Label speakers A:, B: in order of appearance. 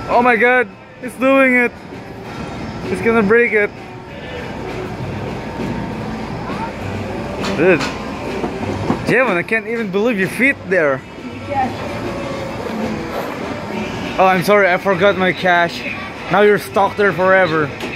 A: Oh my god, it's doing it. It's gonna break it. Dude. Javon, I can't even believe your feet there. Oh, I'm sorry, I forgot my cash. Now you're stuck there forever.